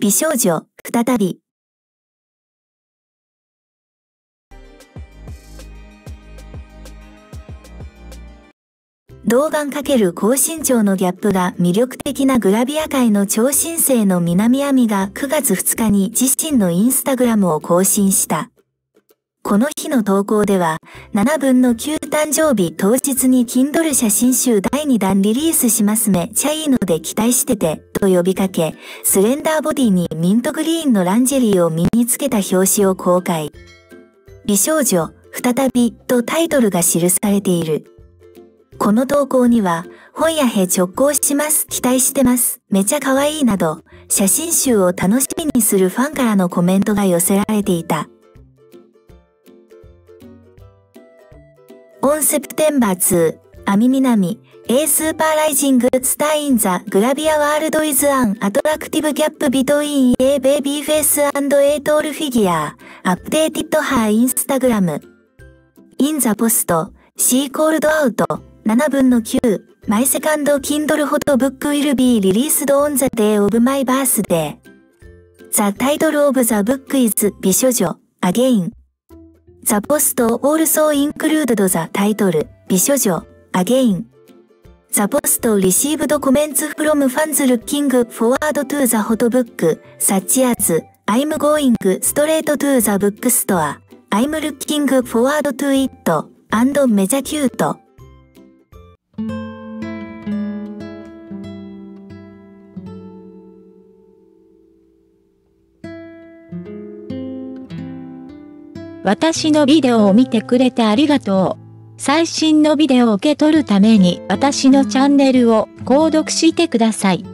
美少女、再び。童顔×高身長のギャップが魅力的なグラビア界の超新星の南亜美が9月2日に自身のインスタグラムを更新した。この日の投稿では、7分の9誕生日当日に Kindle 写真集第2弾リリースしますめちゃいいので期待してて、と呼びかけ、スレンダーボディにミントグリーンのランジェリーを身につけた表紙を公開。美少女、再び、とタイトルが記されている。この投稿には、本屋へ直行します、期待してます、めちゃ可愛いなど、写真集を楽しみにするファンからのコメントが寄せられていた。On September 2, アミミナミ A Super Rising Star in the Gravia World is an attractive gap between a baby face and a tall figure, updated her Instagram. In the post, she called out 7分の9 My second Kindle hot book will be released on the day of my birthday. The title of the book is 美少女 Again.The post also included the title, 美少女 Again. The post received comments from fans looking forward to the hot book, such as, I'm going straight to the bookstore, I'm looking forward to it, and measure cute. 私のビデオを見てくれてありがとう。最新のビデオを受け取るために私のチャンネルを購読してください。